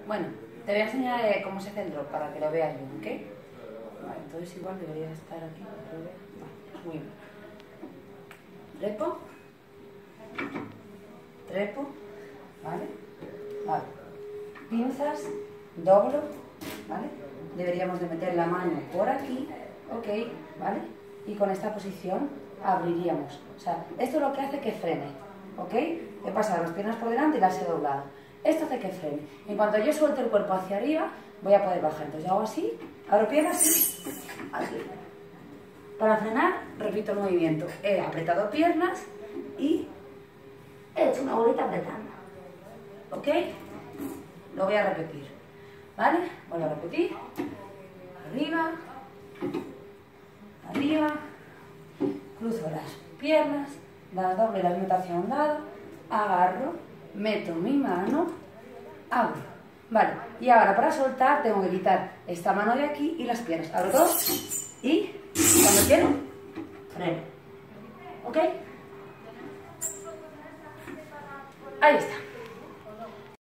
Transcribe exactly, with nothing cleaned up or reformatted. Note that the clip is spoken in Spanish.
Bueno, te voy a enseñar eh, cómo se hace el drop para que lo veas bien, ¿ok? Vale, entonces igual debería estar aquí. Vale, muy bien. Trepo. Trepo. ¿Vale? Vale. Pinzas, doblo, ¿vale? Deberíamos de meter la mano por aquí, ok, ¿vale? Y con esta posición abriríamos. O sea, esto es lo que hace que frene, ¿ok? He pasado las piernas por delante y las he doblado. Esto hace que frene. En cuanto yo suelte el cuerpo hacia arriba, voy a poder bajar. Entonces yo hago así, abro piernas y aquí. Para frenar, repito el movimiento. He apretado piernas y he hecho una bolita apretando. ¿Ok? Lo voy a repetir. ¿Vale? Voy a repetir. Arriba. Arriba. Cruzo las piernas. Las doblo y las meto hacia un lado. Agarro. Meto mi mano. Abro. Vale. Y ahora para soltar tengo que quitar esta mano de aquí y las piernas. Abro dos. Y cuando quiero, freno. ¿Ok? Ahí está.